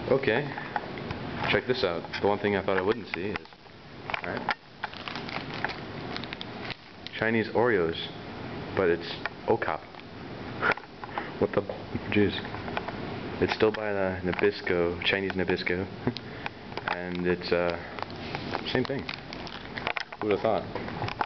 Okay, check this out. The one thing I thought I wouldn't see is, alright, Chinese Oreos, but it's OCOP. What the jeez? It's still by the Nabisco, Chinese Nabisco, and it's same thing. Who would have thought?